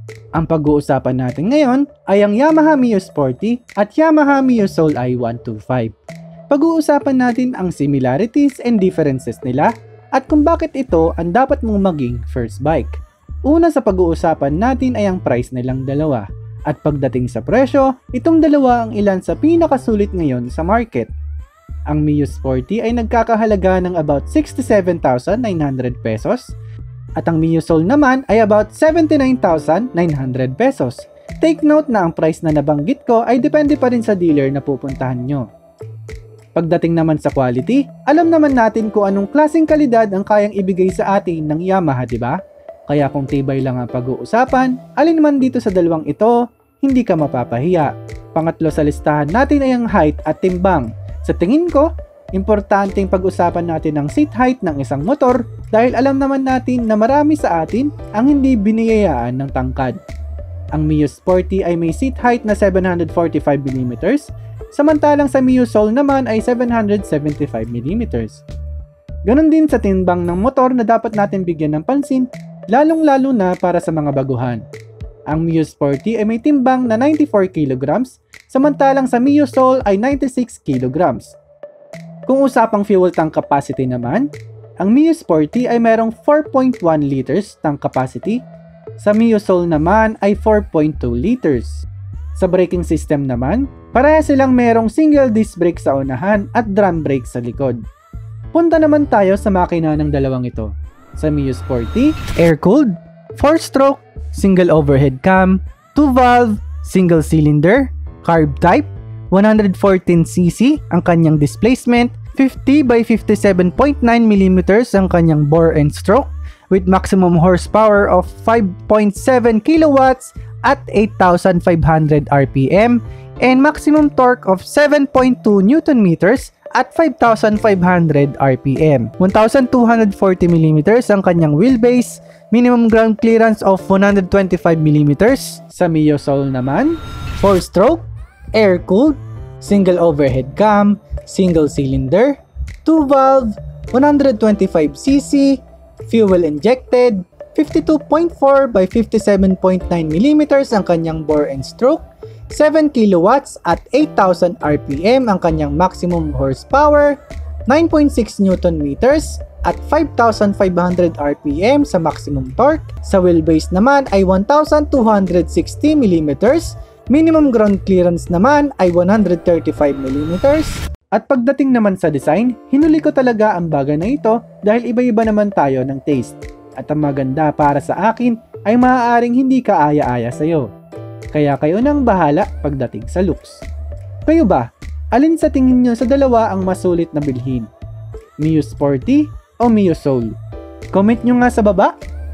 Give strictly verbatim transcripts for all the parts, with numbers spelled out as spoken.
Ang pag-uusapan natin ngayon ay ang Yamaha Mio Sporty at Yamaha Mio Soul i one twenty-five. Pag-uusapan natin ang similarities and differences nila at kung bakit ito ang dapat mong maging first bike. Una sa pag-uusapan natin ay ang price nilang dalawa. At pagdating sa presyo, itong dalawa ang ilan sa pinakasulit ngayon sa market. Ang Mio Sporty ay nagkakahalaga ng about sixty-seven thousand nine hundred pesos at ang Mio Soul naman ay about seventy-nine thousand nine hundred pesos. Take note na ang price na nabanggit ko ay depende pa rin sa dealer na pupuntahan nyo. Pagdating naman sa quality, alam naman natin kung anong klaseng kalidad ang kayang ibigay sa atin ng Yamaha, di ba? Kaya kung tibay lang ang pag-uusapan, alin man dito sa dalawang ito, hindi ka mapapahiya. Pangatlo sa listahan natin ay ang height at timbang. Sa tingin ko, importanteng pag-usapan natin ang seat height ng isang motor dahil alam naman natin na marami sa atin ang hindi biniyayaan ng tangkad. Ang Mio Sporty ay may seat height na seven hundred forty-five millimeters, samantalang sa Mio Soul naman ay seven hundred seventy-five millimeters. Ganon din sa timbang ng motor na dapat natin bigyan ng pansin, lalong-lalo na para sa mga baguhan. Ang Mio Sporty ay may timbang na ninety-four kilograms, samantalang sa Mio Soul ay ninety-six kilograms. Kung usapang fuel tank capacity naman, ang Mio Sporty ay merong four point one liters tank capacity, sa Mio Soul naman ay four point two liters. Sa braking system naman, pareha silang merong single disc brake sa unahan at drum brake sa likod. Punta naman tayo sa makina ng dalawang ito. Sa Mio Sporty, air-cooled, four stroke, single overhead cam, two valve, single cylinder, carb type, one hundred fourteen c c ang kanyang displacement, fifty by fifty-seven point nine millimeters ang kanyang bore and stroke, with maximum horsepower of five point seven kilowatts at eight thousand five hundred R P M, and maximum torque of seven point two newton meters at five thousand five hundred R P M. one thousand two hundred forty millimeters ang kanyang wheelbase, minimum ground clearance of one hundred twenty-five millimeters. Sa Mio Soul naman, four stroke, air-cooled, single overhead cam, single cylinder, two valve, one hundred twenty-five c c, fuel injected, fifty-two point four by fifty-seven point nine millimeters ang kanyang bore and stroke, seven kilowatts at eight thousand R P M ang kanyang maximum horsepower, nine point six newton meters at five thousand five hundred R P M sa maximum torque. Sa wheelbase naman ay one thousand two hundred sixty millimeters, minimum ground clearance naman ay one hundred thirty-five millimeters. At pagdating naman sa design, hinuli ko talaga ang bagay na ito dahil iba-iba naman tayo ng taste. At ang maganda para sa akin ay maaaring hindi kaaya-aya sa'yo. Kaya kayo nang bahala pagdating sa looks. Kayo ba? Alin sa tingin nyo sa dalawa ang masulit na bilhin? Mio Sporty o Mio Soul? Comment nyo nga sa baba.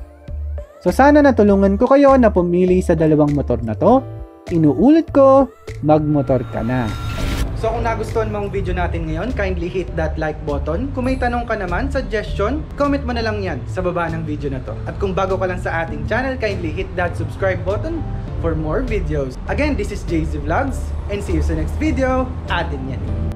So sana natulungan ko kayo na pumili sa dalawang motor na to. Inuulit ko, magmotor ka na. So kung nagustuhan mo ang video natin ngayon, kindly hit that like button. Kung may tanong ka naman, suggestion, comment mo na lang yan sa baba ng video na to. At kung bago ka lang sa ating channel, kindly hit that subscribe button for more videos. Again, this is J Z Vlogs and see you sa next video. Atin yan.